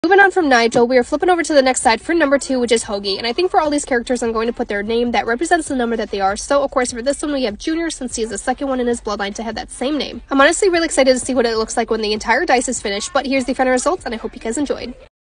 Moving on from Nigel, we are flipping over to the next side for number 2, which is Hoagie. And I think for all these characters, I'm going to put their name that represents the number that they are. So, of course, for this one, we have Junior, since he is the second one in his bloodline to have that same name. I'm honestly really excited to see what it looks like when the entire dice is finished, but here's the final results, and I hope you guys enjoyed.